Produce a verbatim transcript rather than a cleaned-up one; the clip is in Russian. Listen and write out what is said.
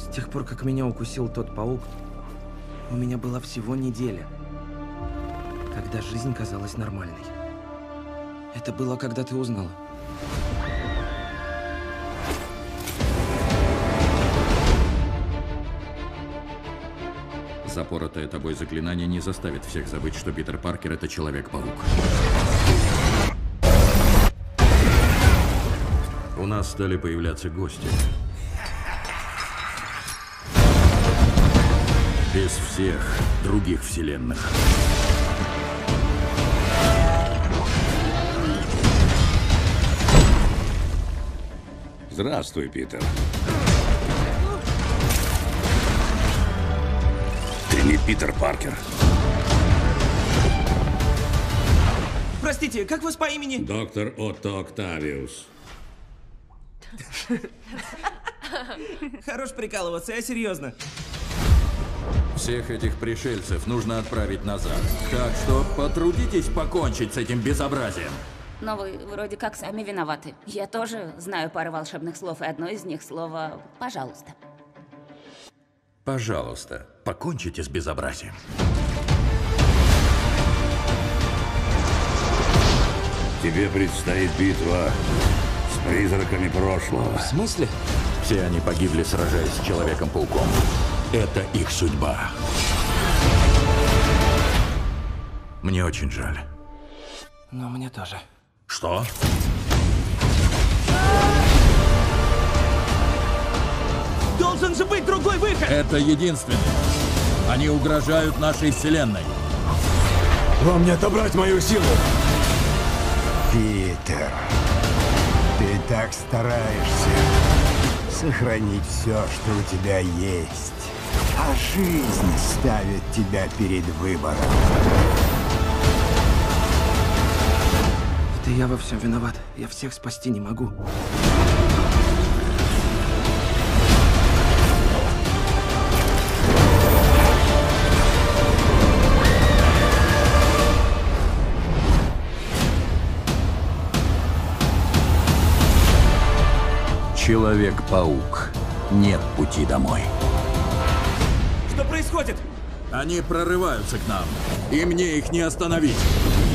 С тех пор, как меня укусил тот паук, у меня была всего неделя, когда жизнь казалась нормальной. Это было, когда ты узнала. Запоротое тобой заклинание не заставит всех забыть, что Питер Паркер — это Человек-паук. У нас стали появляться гости. Из всех других вселенных. Здравствуй, Питер. Ты не Питер Паркер. Простите, как вас по имени? Доктор Отто Октавиус. Хорош прикалываться, я серьезно. Всех этих пришельцев нужно отправить назад. Так что потрудитесь покончить с этим безобразием. Но вы вроде как сами виноваты. Я тоже знаю пару волшебных слов, и одно из них слово «пожалуйста». Пожалуйста, покончите с безобразием. Тебе предстоит битва с призраками прошлого. В смысле? Все они погибли, сражаясь с Человеком-пауком. Это их судьба. Мне очень жаль. Но мне тоже. Что? Должен же быть другой выход! Это единственный. Они угрожают нашей вселенной. Вам не отобрать мою силу! Питер, ты так стараешься сохранить все, что у тебя есть. А жизнь ставит тебя перед выбором. Это я во всем виноват. Я всех спасти не могу. Человек-паук. Нет пути домой. Что происходит? Они прорываются к нам, и мне их не остановить.